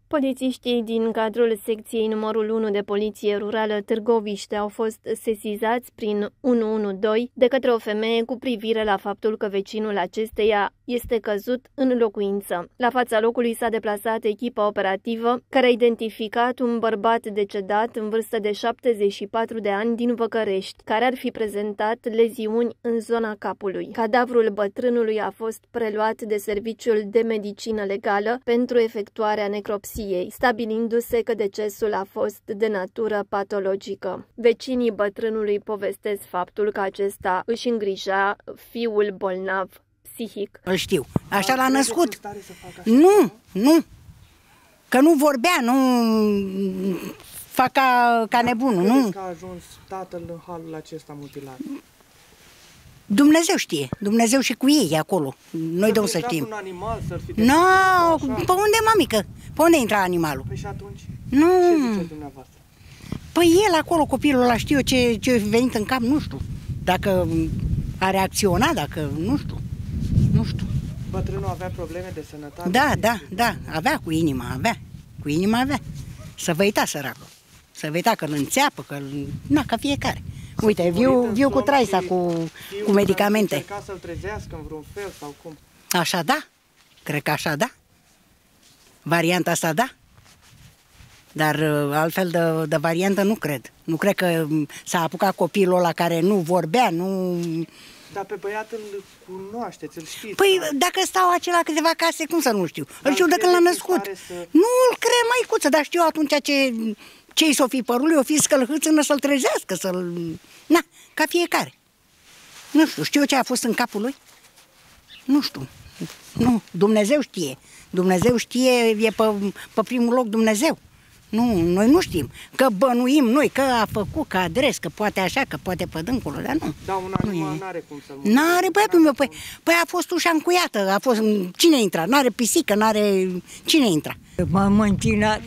Polițiștii din cadrul secției numărul 1 de Poliție Rurală Târgoviște au fost sesizați prin 112 de către o femeie cu privire la faptul că vecinul acesteia este căzut în locuință. La fața locului s-a deplasat echipa operativă care a identificat un bărbat decedat în vârstă de 74 de ani din Văcărești, care ar fi prezentat leziuni în zona capului. Cadavrul bătrânului a fost preluat de Serviciul de Medicină Legală pentru efectuarea necropsiei, stabilindu-se că decesul a fost de natură patologică. Vecinii bătrânului povestesc faptul că acesta își îngrija fiul bolnav psihic. Îl știu. Așa l-a născut. Nu. Că nu vorbea, nu fac ca nebunul, nu. Credeți că a ajuns tatăl în halul acesta mutilat? Dumnezeu știe. Dumnezeu și cu ei acolo. Noi de să știm. Un animal să-l fi pe unde, mamică? Pe unde intra animalul? Păi și atunci? Nu. Ce ziceți dumneavoastră? Păi el acolo, copilul ăla, știu eu ce a venit în cap, nu știu. Dacă a reacționat, dacă, nu știu. Bătrânul avea probleme de sănătate? Da, avea cu inima, avea. Să vă uita, săracul. Să vă uita că îl înțeapă, ca fiecare. Uite, viu cu traisa, cu medicamente. Încerca să-l trezească în vreun fel sau cum? Așa da, cred că așa da. Varianta asta da. Dar altfel de variantă nu cred. Nu cred că s-a apucat copilul ăla care nu vorbea, nu... Dar pe băiat îl cunoașteți, îl știți? Păi dacă stau acela câteva case, cum să nu știu? Îl știu de când l-a născut. Nu îl cred, măicuță, dar știu atunci ce-i s-o fi părul lui, o fi scălhâțână să-l trezească, Na, ca fiecare. Nu știu ce a fost în capul lui? Nu știu. Nu, Dumnezeu știe. Dumnezeu știe, e pe primul loc Dumnezeu. Nu, noi nu știm. Că bănuim noi, că a făcut, că adres, că poate așa, că poate pe dâncolo, dar nu. Da, un animal n-are cum să-l... N-are, băiatul meu, păi a fost ușa încuiată, a fost... Cine intra? N-are pisică, n-are... Cine intra? M-am întinat.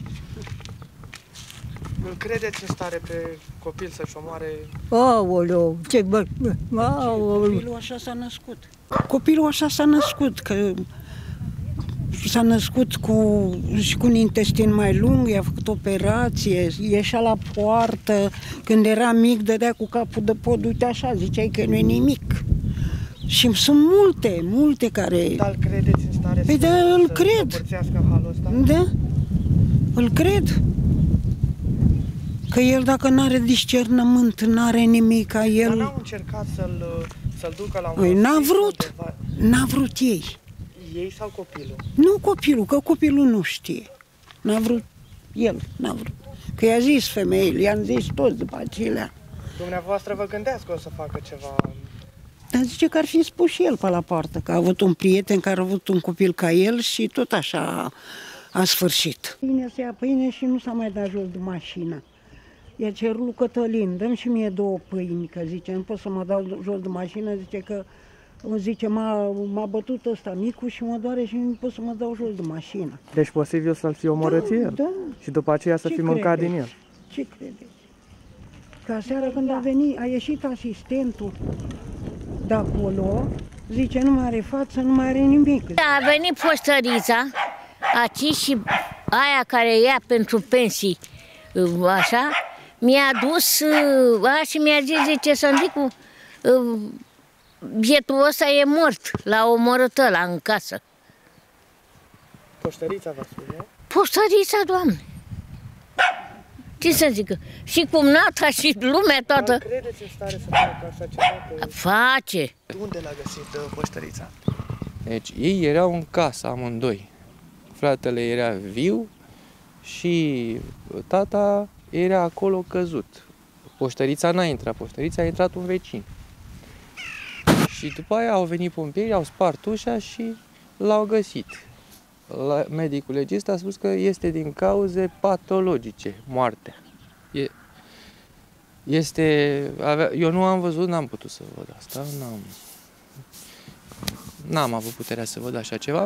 Îl credeți în stare pe copil să-și omoare? Aoleu, ce bă... Copilul așa s-a născut. Copilul așa s-a născut, că s-a născut și cu un intestin mai lung, i-a făcut operație, ieșea la poartă, când era mic dădea cu capul de pod, uite așa, ziceai că nu e nimic. Și sunt multe care... Dar îl credeți în stare păi îl cred. Să în halul ăsta? Da, îl cred. Că el dacă n-are discernământ, n-are nimic ca el... Dar n-au încercat să-l ducă la un... Păi n-a vrut ei. Ei sau copilul? Nu copilul, că copilul nu știe. N-a vrut, el n-a vrut. Că i-a zis femeile, i-am zis toți după acelea. Dumneavoastră vă gândeați că o să facă ceva... Dar zice că ar fi spus și el pe la poartă, că a avut un prieten care a avut un copil ca el și tot așa a sfârșit. Vine să ia pâine și nu s-a mai dat jos de mașină. I-a cerut lui Cătălin, dă-mi și mie 2 pâini, că zice, nu pot să mă dau jos de mașină, zice că zice, m-a bătut ăsta micu și mă doare și nu pot să mă dau jos de mașină. Deci posibil să-l fi omorât el? Da. Și după aceea să fi mâncat din el? Ce credeți? Că seara când a ieșit asistentul de acolo, zice, nu mai are față, nu mai are nimic. A venit postărița, aici și aia care ia pentru pensii, așa, mi-a dus, și mi-a zis, zice, Sândicu, bietul ăsta e mort, l-a omorât ăla în casă. Poștărița v-a spus, nu? Poștărița, Doamne! Ce să zică? Și cumnata și lumea toată. Dar credeți în stare să facă așa ceva? Face! Unde l-a găsit poștărița? Deci ei erau în casă amândoi. Fratele era viu și tata era acolo căzut. Poștărița n-a intrat, poștărița a intrat un vecin. Și după aia au venit pompierii, au spart ușa și l-au găsit. Medicul legist a spus că este din cauze patologice, moartea. Eu nu am văzut, n-am putut să văd asta, n-am avut puterea să văd așa ceva.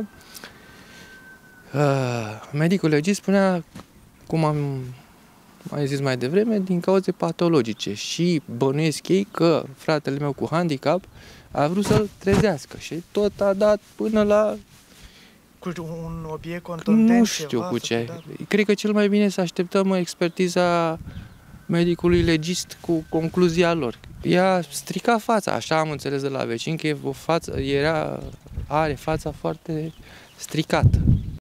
Medicul legist spunea, cum am mai zis mai devreme, din cauze patologice și bănuiesc ei că fratele meu cu handicap a vrut să-l trezească și tot a dat până la Cu un obiect contundent? Nu știu cu ce. Cred că cel mai bine să așteptăm expertiza medicului legist cu concluzia lor. I-a stricat fața, așa am înțeles de la vecin, că are fața foarte stricată.